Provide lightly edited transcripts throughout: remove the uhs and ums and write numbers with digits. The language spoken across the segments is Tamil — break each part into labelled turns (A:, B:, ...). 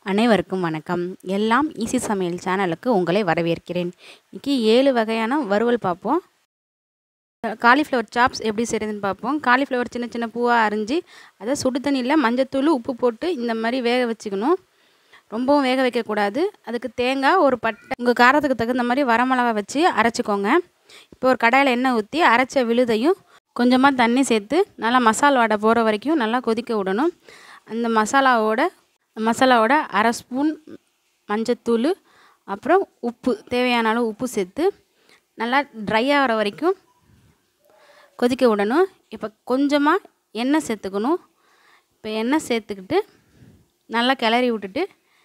A: அனைவருக்கும் வணக்கம். எல்லாம் ஈஸி சமையல் சேனலுக்கு உங்களை வரவேற்கிறேன். இன்றைக்கி 7 வகையான வறுவல் பார்ப்போம். காலிஃப்ளவர் சாப்ஸ் எப்படி செய்கிறதுன்னு பார்ப்போம். காலிஃப்ளவர் சின்ன சின்ன பூவாக அரிஞ்சு அதை சுடு தண்ணியில் மஞ்சத்தூள் உப்பு போட்டு இந்த மாதிரி வேக வச்சுக்கணும். ரொம்பவும் வேக வைக்கக்கூடாது. அதுக்கு தேங்காய், ஒரு பட்டை, உங்கள் காரத்துக்கு தகுந்த மாதிரி வரமிளகா வச்சு அரைச்சிக்கோங்க. இப்போ ஒரு கடாயில் எண்ணெய் ஊற்றி அரைச்ச விழுதையும் கொஞ்சமாக தண்ணி சேர்த்து நல்லா மசாலா வடை போகிற வரைக்கும் நல்லா கொதிக்க விடணும். அந்த மசாலாவோட அரை ஸ்பூன் மஞ்சத்தூள், அப்புறம் உப்பு, தேவையான அளவு உப்பு சேர்த்து நல்லா ட்ரை ஆகிற வரைக்கும் கொதிக்க விடணும். இப்போ கொஞ்சமாக எண்ணெய் சேர்த்துக்கணும். இப்போ எண்ணெய் சேர்த்துக்கிட்டு நல்லா கிளறி விட்டுட்டு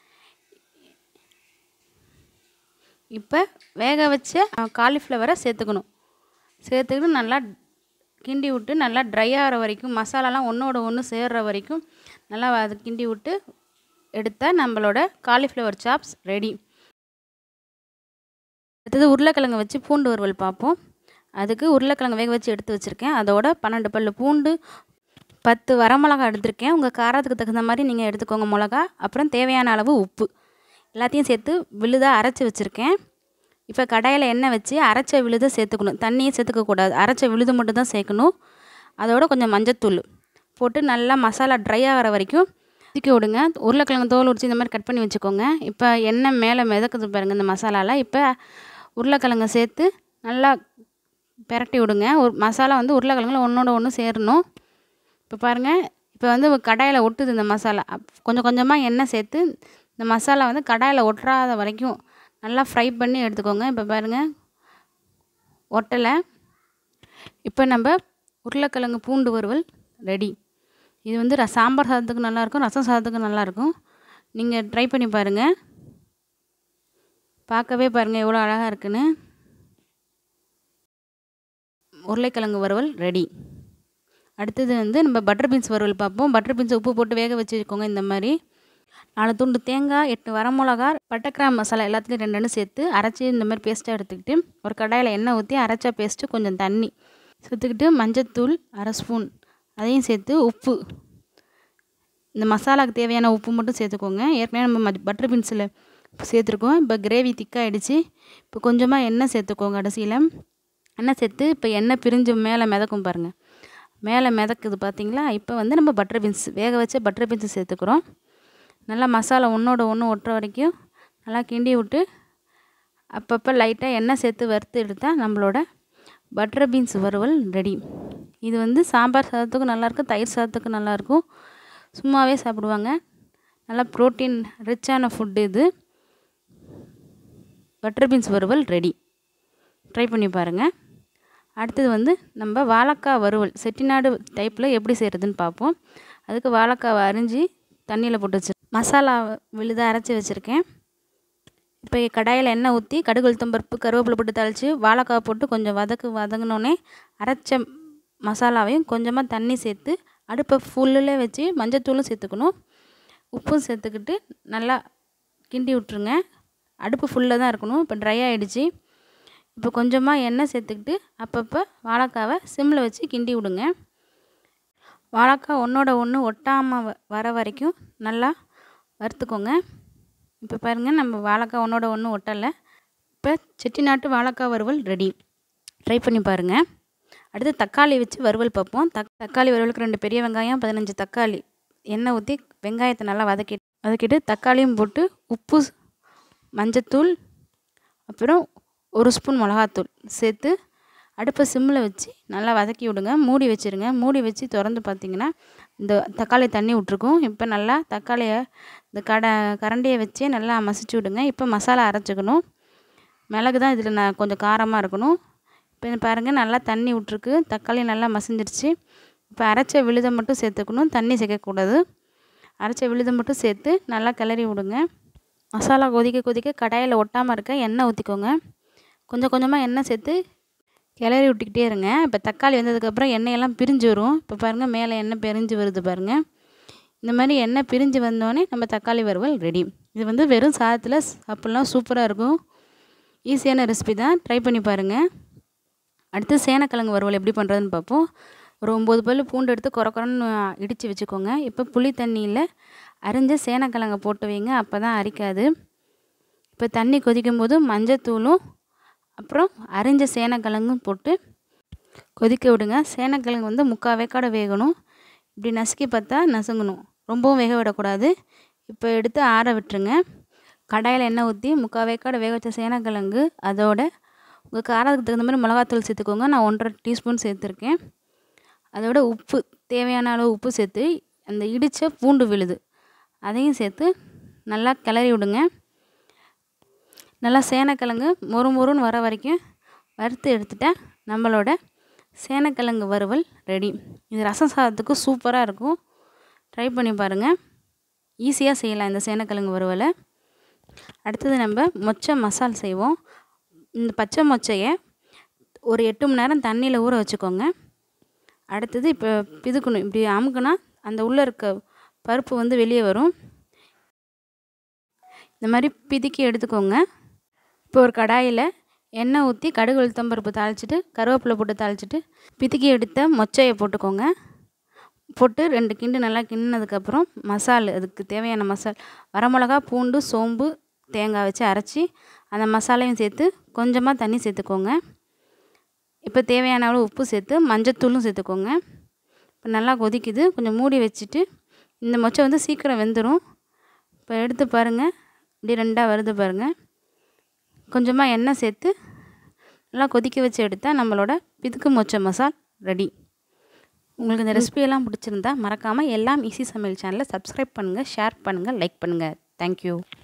A: இப்போ வேக வச்ச காலிஃப்ளவரை சேர்த்துக்கிட்டு நல்லா கிண்டி விட்டு நல்லா ட்ரை ஆகிற வரைக்கும், மசாலாலாம் ஒன்றோட ஒன்று சேர்கிற வரைக்கும் நல்லா அது கிண்டி விட்டு எடுத்தால் நம்மளோட காலிஃப்ளவர் சாப்ஸ் ரெடி. அடுத்தது உருளைக்கிழங்கு வச்சு பூண்டு வறுவல் பார்ப்போம். அதுக்கு உருளைக்கிழங்கு வேக வச்சு எடுத்து வச்சுருக்கேன். அதோட 12 பல் பூண்டு, 10 வரமிளகா எடுத்திருக்கேன். உங்கள் காரத்துக்கு தகுந்த மாதிரி நீங்கள் எடுத்துக்கோங்க மிளகா. அப்புறம் தேவையான அளவு உப்பு எல்லாத்தையும் சேர்த்து விழுதாக அரைச்சி வச்சுருக்கேன். இப்போ கடாயில் எண்ணெய் வச்சு அரைச்ச விழுதை சேர்த்துக்கணும். தண்ணியே சேர்த்துக்கக்கூடாது, அரைச்ச விழுது மட்டும் தான் சேர்க்கணும். அதோட கொஞ்சம் மஞ்சத்தூள் போட்டு நல்லா மசாலா ட்ரை ஆகிற வரைக்கும் கொதிக்க விடுங்க. உருளைக்கிழங்கு தோல் உரிச்சு இந்த மாதிரி கட் பண்ணி வச்சுக்கோங்க. இப்போ எண்ணெய் மேலே மிதக்குது பாருங்கள் இந்த மசாலாவில். இப்போ உருளைக்கிழங்கு சேர்த்து நல்லா பெரட்டி விடுங்க. ஒரு மசாலா உருளைக்கிழங்குல ஒன்றோட ஒன்று சேரணும். இப்போ பாருங்கள், இப்போ கடாயில் ஒட்டுது இந்த மசாலா. கொஞ்சம் கொஞ்சமாக எண்ணெய் சேர்த்து இந்த மசாலா கடாயில் ஒட்டுறாத வரைக்கும் நல்லா ஃப்ரை பண்ணி எடுத்துக்கோங்க. இப்போ பாருங்கள், ஒட்டலை. இப்போ நம்ம உருளைக்கிழங்கு பூண்டு வறுவல் ரெடி. இது சாம்பார் சாதத்துக்கு நல்லாயிருக்கும், ரசம் சாதத்துக்கு நல்லாயிருக்கும். நீங்கள் ட்ரை பண்ணி பாருங்கள். பார்க்கவே பாருங்கள் எவ்வளோ அழகாக இருக்குன்னு. உருளைக்கிழங்கு வறுவல் ரெடி. அடுத்தது நம்ம பட்டர் பீன்ஸ் வறுவல் பார்ப்போம். பட்டர் பீன்ஸை உப்பு போட்டு வேக வச்சுக்கோங்க. இந்த மாதிரி 4 துண்டு தேங்காய், 8 வரமிளகா, பட்டை கிராம்பு மசாலா எல்லாத்துலேயும் 2 சேர்த்து அரைச்சி இந்த மாதிரி பேஸ்ட்டாக எடுத்துக்கிட்டு ஒரு கடாயில் எண்ணெய் ஊற்றி அரைச்சா பேஸ்ட்டு கொஞ்சம் தண்ணி சேர்த்துக்கிட்டு மஞ்சத்தூள் அரை ஸ்பூன் அதையும் சேர்த்து உப்பு, இந்த மசாலாவுக்கு தேவையான உப்பு மட்டும் சேர்த்துக்கோங்க. ஏற்கனவே நம்ம பட்டர் பீன்ஸில் சேர்த்துருக்கோம். இப்போ கிரேவி திக்காகிடுச்சு. இப்போ கொஞ்சமாக எண்ணெய் சேர்த்துக்கோங்க. கடைசியில் எண்ணெய் சேர்த்து இப்போ எண்ணெய் பிரிஞ்சு மேலே மிதக்கும் பாருங்கள், மேலே மிதக்குது பார்த்தீங்களா. இப்போ நம்ம பட்டர் பீன்ஸ் வேக வச்ச பட்டர் பீன்ஸு சேர்த்துக்கிறோம். நல்லா மசாலா ஒன்றோட ஒன்று ஒட்டுற வரைக்கும் நல்லா கிண்டி விட்டு அப்பப்போ லைட்டாக எண்ணெய் சேர்த்து வறுத்து எடுத்தால் நம்மளோட பட்டர் பீன்ஸ் வறுவல் ரெடி. இது சாம்பார் சாதத்துக்கும் நல்லாயிருக்கும், தயிர் சாதத்துக்கும் நல்லாயிருக்கும், சும்மாவே சாப்பிடுவாங்க. நல்லா ப்ரோட்டீன் ரிச்சான ஃபுட்டு இது. பட்டர் பீன்ஸ் வறுவல் ரெடி. ட்ரை பண்ணி பாருங்கள். அடுத்தது நம்ம வாழைக்காய் வறுவல் செட்டிநாடு டைப்பில் எப்படி செய்கிறதுன்னு பார்ப்போம். அதுக்கு வாழைக்காவை அரிஞ்சு தண்ணியில் போட்டு வச்சு மசாலா விழுதாக அரைச்சி வச்சுருக்கேன். இப்போ கடாயில் எண்ணெய் ஊற்றி கடுகு, உளுத்தம் பருப்பு, கருவேப்பிலை போட்டு தாளித்து வாழைக்காய் போட்டு கொஞ்சம் வதங்கினோடனே அரைச்ச மசாலாவையும் கொஞ்சமாக தண்ணி சேர்த்து அடுப்பை ஃபுல்லில் வச்சு மஞ்சத்தூளும் சேர்த்துக்கணும், உப்பும் சேர்த்துக்கிட்டு நல்லா கிண்டி விட்ருங்க. அடுப்பு ஃபுல்லாக தான் இருக்கணும். இப்போ ட்ரை ஆகிடுச்சு. இப்போ கொஞ்சமாக எண்ணெய் சேர்த்துக்கிட்டு அப்பப்போ வாழைக்காவை சிம்மில் வச்சு கிண்டி விடுங்க. வாழைக்காய் ஒன்றோட ஒன்று ஒட்டாமல் வர வரைக்கும் நல்லா வறுத்துக்கோங்க. இப்போ பாருங்கள், நம்ம வாழைக்காய் ஒன்றோட ஒன்று ஒட்டலை. இப்போ செட்டிநாட்டு வாழைக்காய் வறுவல் ரெடி. ட்ரை பண்ணி பாருங்கள். அடுத்து தக்காளி வச்சு வறுவல் பார்ப்போம். தக்காளி வறுவலுக்கு 2 பெரிய வெங்காயம், 15 தக்காளி, எண்ணெய் ஊற்றி வெங்காயத்தை நல்லா வதக்கிட்டு தக்காளியும் போட்டு உப்பு, மஞ்சத்தூள், அப்புறம் 1 ஸ்பூன் மிளகாத்தூள் சேர்த்து அடுப்பை சிம்மில் வச்சு நல்லா வதக்கி விடுங்க. மூடி வச்சுருங்க. மூடி வச்சு திறந்து பார்த்திங்கன்னா இந்த தக்காளி தண்ணி விட்ருக்கும். இப்போ நல்லா தக்காளியை இந்த கரண்டியை வச்சே நல்லா மசிச்சு விடுங்க. இப்போ மசாலா அரைச்சிக்கணும். மிளகு தான் இதில் கொஞ்சம் காரமாக இருக்கணும். இப்போ பாருங்கள், நல்லா தண்ணி விட்ருக்கு, தக்காளி நல்லா மசிஞ்சிருச்சு. இப்போ அரைச்ச விழுதை மட்டும் சேர்த்துக்கணும், தண்ணி சேர்க்கக்கூடாது. அரைச்ச விழுதை மட்டும் சேர்த்து நல்லா கிளறி விடுங்க. மசாலா கொதிக்க கடாயில் ஒட்டாமல் இருக்க எண்ணெய் ஊற்றிக்கோங்க. கொஞ்சம் கொஞ்சமாக எண்ணெய் சேர்த்து கிளறி விட்டுக்கிட்டே இருங்க. இப்போ தக்காளி வந்ததுக்கப்புறம் எண்ணெயெல்லாம் பிரிஞ்சு வரும். இப்போ பாருங்கள், மேலே எண்ணெய் பிரிஞ்சு வருது பாருங்கள். இந்த மாதிரி எண்ணெய் பிரிஞ்சு வந்தோடனே நம்ம தக்காளி வறுவல் ரெடி. இது வெறும் சாதத்தில் சாப்பிட்லாம், சூப்பராக இருக்கும். ஈஸியான ரெசிபி தான், ட்ரை பண்ணி பாருங்கள். அடுத்து சேனக்கிழங்கு வறுவல் எப்படி பண்ணுறதுன்னு பார்ப்போம். ஒரு 9 பல் பூண்டு எடுத்து குறை குறைன்னு இடித்து வச்சுக்கோங்க. இப்போ புளி தண்ணியில் அரிஞ்ச சேனக்கிழங்க போட்டு வைங்க, அப்போ தான் அரிக்காது. இப்போ தண்ணி கொதிக்கும் போது மஞ்சத்தூளும் அப்புறம் அரிஞ்ச சேனக்கிழங்கும் போட்டு கொதிக்க விடுங்க. சேனக்கிழங்கு வந்து 3/4 வேக்காடு வேகணும். இப்படி நசுக்கி பார்த்தா நசுங்கணும், ரொம்பவும் வேக விடக்கூடாது. இப்போ எடுத்து ஆற விட்டுருங்க. கடாயில் எண்ணெய் ஊற்றி 3/4 வேக்காடு வேக வச்ச சேனக்கிழங்கு, அதோட உங்கள் காரத்துக்கு தகுந்த மாதிரி மிளகாத்தூள் சேர்த்துக்கோங்க. நான் 1½ டீஸ்பூன் சேர்த்துருக்கேன். அதோட உப்பு, தேவையான அளவு உப்பு சேர்த்து, அந்த இடித்த பூண்டு விழுது அதையும் சேர்த்து நல்லா கிளறி விடுங்க. நல்லா சேனக்கிழங்கு மொறுன்னு வர வரைக்கும் வறுத்து எடுத்துட்டேன். நம்மளோட சேனக்கிழங்கு வறுவல் ரெடி. இது ரசம் சாதத்துக்கு சூப்பராக இருக்கும். ட்ரை பண்ணி பாருங்கள். ஈஸியாக செய்யலாம் இந்த சேனக்கிழங்கு வறுவலை. அடுத்தது நம்ம மொச்சை மசால் செய்வோம். இந்த பச்சை மொச்சையை ஒரு 8 மணி நேரம் தண்ணியில் ஊற வச்சுக்கோங்க. அடுத்தது இப்போ பிதுக்கணும். இப்படி அமுக்குனா அந்த உள்ளே இருக்க பருப்பு வந்து வெளியே வரும். இந்த மாதிரி பிதுக்கி எடுத்துக்கோங்க. இப்போ ஒரு கடாயில் எண்ணெய் ஊற்றி கடுகு உளுத்தம்பருப்பு தாளிச்சிட்டு கருவேப்பிலை போட்டு தாளிச்சிட்டு பிதுக்கி எடுத்த மொச்சையை போட்டுக்கோங்க. போட்டு 2 கிண்டு நல்லா கிண்டினதுக்கப்புறம் மசால், அதுக்கு தேவையான மசால், வரமிளகா, பூண்டு, சோம்பு, தேங்காய் வச்சு அரைச்சி அந்த மசாலையும் சேர்த்து கொஞ்சமாக தண்ணி சேர்த்துக்கோங்க. இப்போ தேவையான அளவு உப்பு சேர்த்து மஞ்சத்தூளும் சேர்த்துக்கோங்க. இப்போ நல்லா கொதிக்குது. கொஞ்சம் மூடி வச்சுட்டு, இந்த மொச்சை வந்து சீக்கிரம் வெந்துடும். இப்போ எடுத்து பாருங்கள், இப்படி 2ஆக வருது பாருங்கள். கொஞ்சமாக எண்ணெய் சேர்த்து நல்லா கொதிக்க வச்சு எடுத்தால் நம்மளோட பிதுக்கு மொச்சை மசால் ரெடி. உங்களுக்கு இந்த ரெசிபியெல்லாம் பிடிச்சிருந்தா மறக்காமல் எல்லாம் ஈஸி சமையல் சேனலை சப்ஸ்கிரைப் பண்ணுங்கள், ஷேர் பண்ணுங்கள், லைக் பண்ணுங்கள். தேங்க்யூ.